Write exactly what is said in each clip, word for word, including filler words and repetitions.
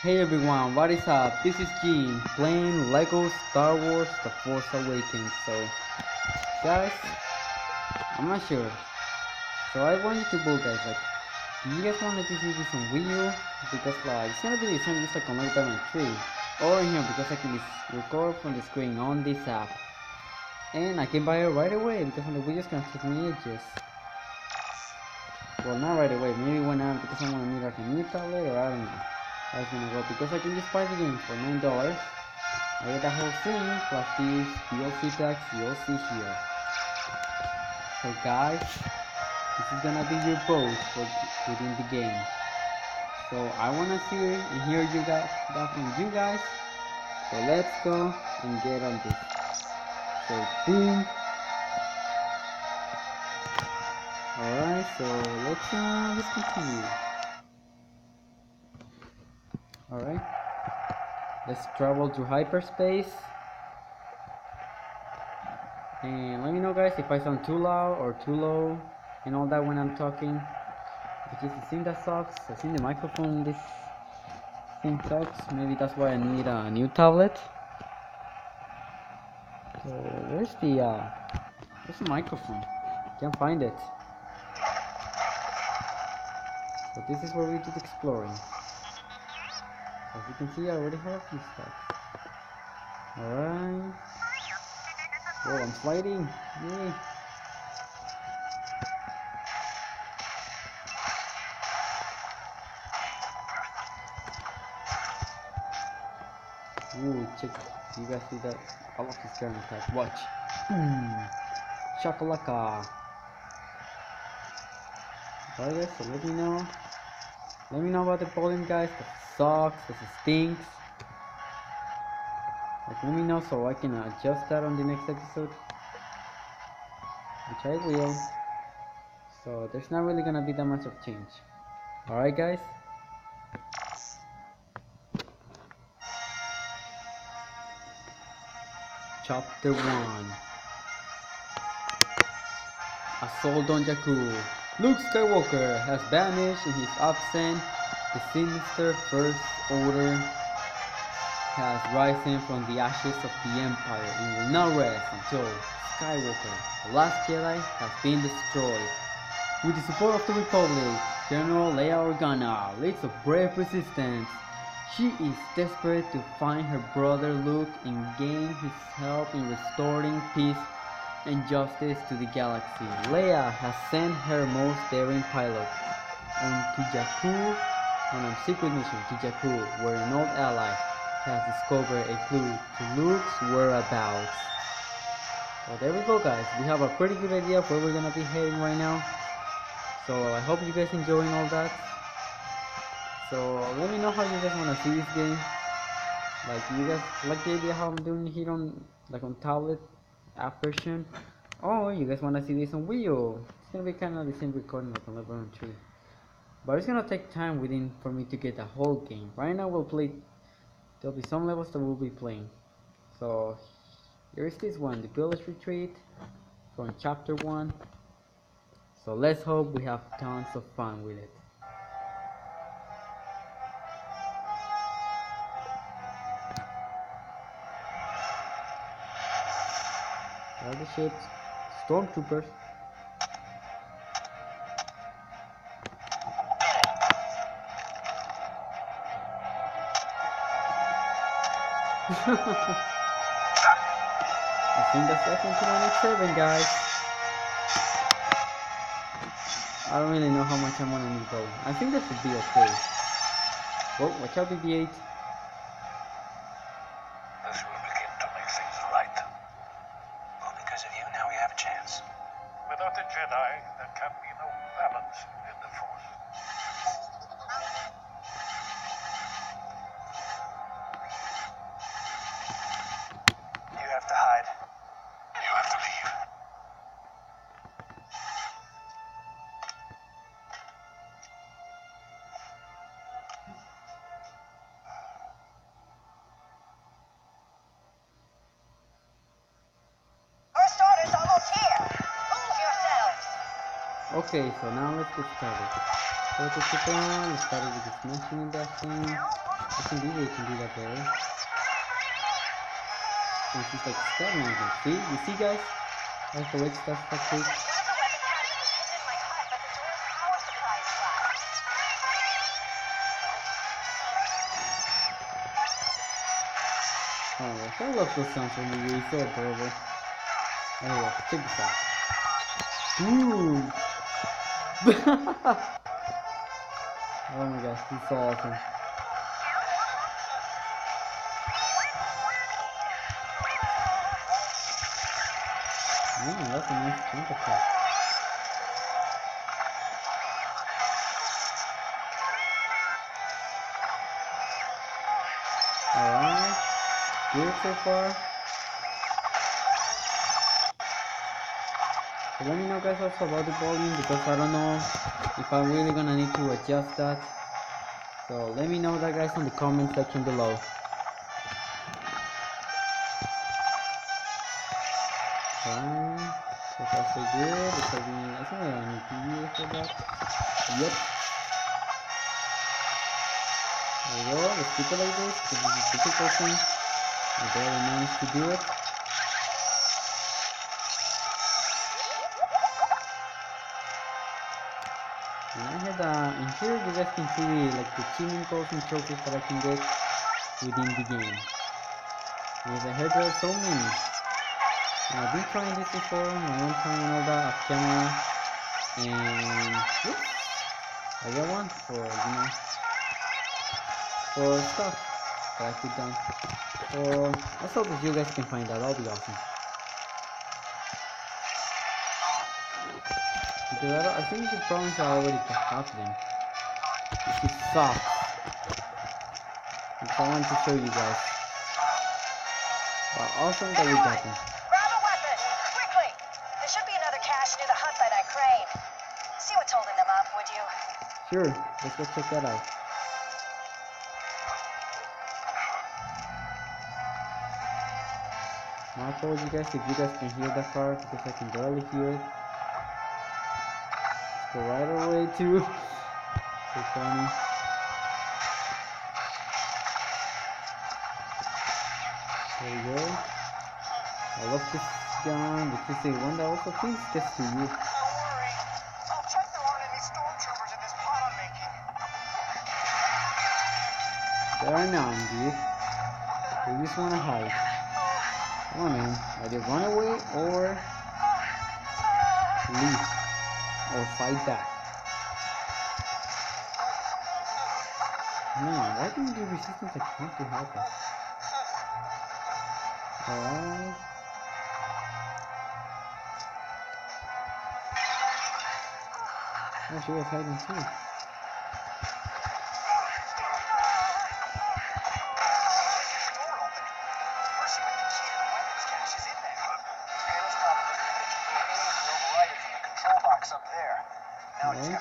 Hey everyone, what is up? This is Gene playing Lego Star Wars The Force Awakens. So, guys, I'm not sure. So I want you to vote, guys. Like, do you guys want to see this on Wii U? Because like it's gonna be the same just like on Lego Batman three, or here because I can record from the screen on this app, and I can buy it right away because on the Wii U it's gonna take me ages. Well, not right away. Maybe when I because I'm gonna need like a new tablet or I don't know. I was gonna go because I can just buy the game for nine dollars. I get the whole thing plus these D L C packs, D L C here. So guys, this is gonna be your vote for within the game. So I wanna see and hear you guys that from you guys. So let's go and get on this. So boom. Alright, so let's uh let's continue. Alright. Let's travel through hyperspace. And let me know guys if I sound too loud or too low and all that when I'm talking. Because the thing that sucks, I think the microphone this thing sucks. Maybe that's why I need a new tablet. So where's the uh where's the microphone? Can't find it. So this is where we did exploring. As you can see, I already have a few stuff. Alright. Oh, I'm sliding. Yay. Ooh, check. You guys see that? I love this camera attack. Watch. Boom. Shakalaka. Alright guys, so let me know. Let me know about the volume guys. If it sucks, if it stinks. Like, let me know so I can adjust that on the next episode, which I will. So there's not really gonna be that much of change. Alright guys. Chapter one. Assault on Jakku. Luke Skywalker has vanished in his absence. The sinister First Order has risen from the ashes of the Empire and will not rest until Skywalker, the last Jedi, has been destroyed. With the support of the Republic, General Leia Organa leads a brave resistance. She is desperate to find her brother Luke and gain his help in restoring peace and justice to the galaxy. Leia has sent her most daring pilot on to Jakku on a secret mission to Jakku, where an old ally has discovered a clue to Luke's whereabouts. So there we go guys, we have a pretty good idea of where we're gonna be heading right now. So I hope you guys enjoying all that. So let me know how you guys wanna see this game. Like you guys like the idea how I'm doing here on like on tablet app version, or you guys wanna see this on Wii U. It's gonna be kinda the same recording like on level three. But it's gonna take time within for me to get the whole game. Right now we'll play. There'll be some levels that we'll be playing. So here is this one, the village retreat from chapter one. So let's hope we have tons of fun with it. There are the ships, stormtroopers. I think that's F one twenty-seven guys. I don't really know how much I'm gonna need though. I think that should be okay. Whoa, watch out B B eight. This will begin to make things right. Well, because of you, now we have a chance. Without the Jedi, there can be no balance in the Force. You have to hide. You have to leave. First order's almost here. Move yourselves. Okay, so now let's get started. Go to keep on. We started with the smashing and dashing. I think we can do that better. So this is like stagnant. See? You see, guys? That's the wedge stuff tactic. Oh my gosh, I love those sounds from the movie. It's so adorable. Anyway, check this out. Boom! Oh my gosh, this is so awesome. Mm, that's a nice jump attack. Alright, good so far. So let me know, guys, also about the volume, because I don't know if I'm really gonna need to adjust that. So let me know that, guys, in the comment section below. Alright, so far so good. It's like, I think I need to use for that. Yep. There we go. Let's keep it like this, because this is the difficult thing. I barely managed to do it. And I had uh, in here you guys can see the, like the achievement goals and trophies that I can get within the game. Because I heard there are so many. And I've been trying this before, my own time and all that off camera. And oops, I got one for, you know, for stuff that I put down. So let's hope that you guys can find that, that'll be awesome. Because I, don't, I think the problems are already happening. This is soft. Which I want to show you guys. But awesome that we got them. Grab a weapon, quickly! There should be another cache near the hut by that crane. See what's holding them up, would you? Sure, let's go check that out. My apologies, guys, if you guys can hear that part, because I can barely hear it. Go right away to so funny. There we go. I love this gun, which is the one that also thinks gets to use. Don't worry. I'll check there aren't any stormtroopers in this pot I'm making. There are none, dude. They just wanna hide. Come on, man. Either run away or leave. Or fight back. Man, why didn't the resistance attempt to help us? Alright. Oh, she was hiding too. Alright.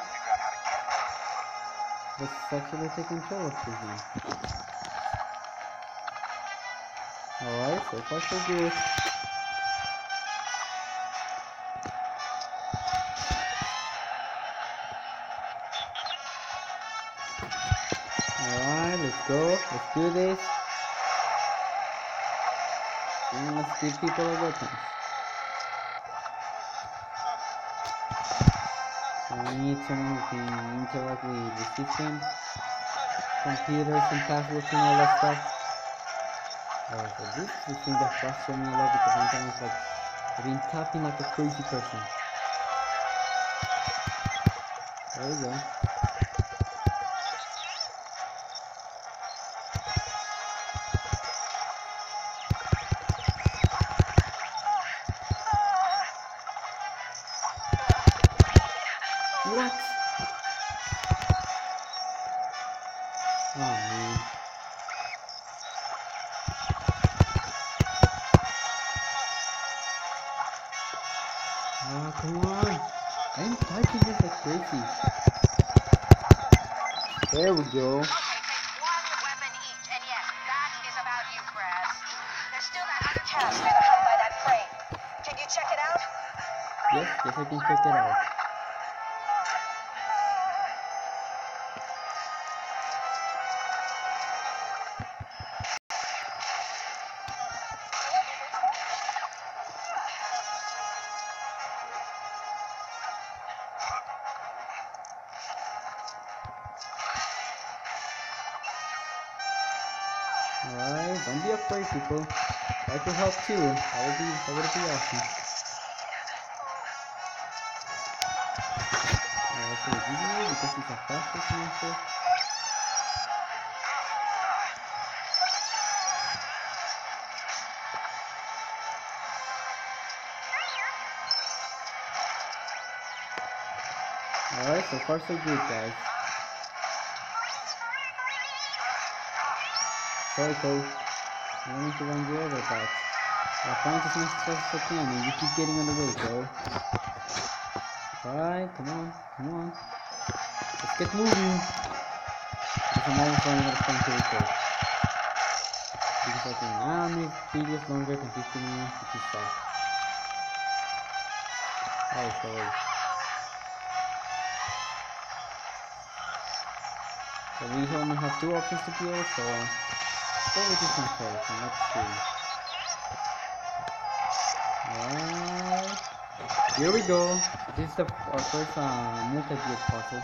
Let's actually take control of this game. Alright, so far so good. Alright, let's go. Let's do this. And let's give people a weapon. So we need someone who can interact with the system, computers and passwords and all that stuff. Alright, so this is the thing that frustrates me a lot, because sometimes like I've been tapping like a crazy person. There we go. What? Oh man. Oh, come on. I'm typing this like crazy. There we go. Okay, take one weapon each, and yes, that is about you, Brad. There's still that other cache near the hut by that crane. Can you check it out? Yes, yes I can check it out. Alright, don't be afraid, people. I could help too. That would be, that would be awesome. Alright, let's go to G D A because he's a fastest monster. Alright, so far so good, guys. Sorry, Cole. I don't need to run you over, but I'm trying to finish as fast as I can, and you keep getting on the way, bro. Alright, come on, come on. Let's get moving. Because I'm almost running out of time to record. Because I can now make videos longer than fifteen minutes, which is sucks. Alright, sorry. So we only have two options to kill, so let's go with this one first, and let's see. Alright, here we go. This is the, our first uh, multi-build puzzle.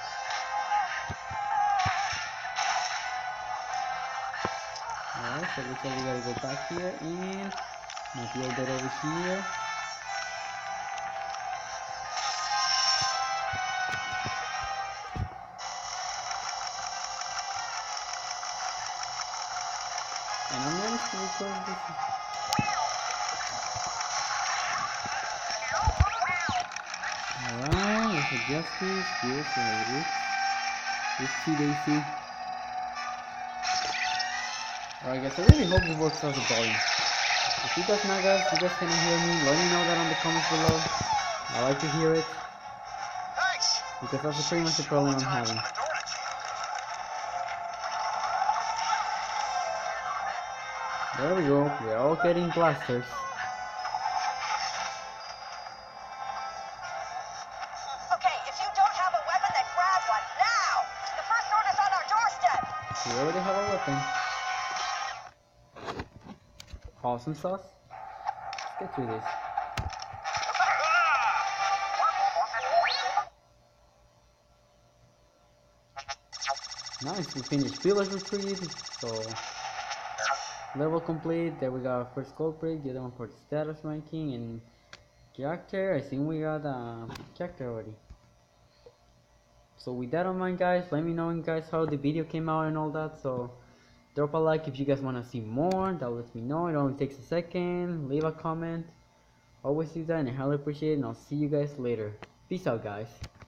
Alright, so looks like we gotta go back here and might build that over here. And I'm going to record this. Alright, let's adjust this. Yes, and it is. Oopsie daisy. Alright guys, I really hope it works out the volume. If you guys know guys, you guys cannot hear me, let me know that on the comments below. I like to hear it. Because that's pretty much the problem I'm having. There we go, we're all getting blasters. Okay, if you don't have a weapon, then grab one now! The first sword is on our doorstep! We already have a weapon. Awesome sauce. Let's get through this. Nice, we finished village retreat, so level complete. There we got our first culprit, the other one for the status ranking, and character. I think we got a uh, character already. So with that on mind guys, let me know guys how the video came out and all that. So drop a like if you guys want to see more, that lets me know. It only takes a second. Leave a comment. Always do that and I highly appreciate it, and I'll see you guys later. Peace out guys.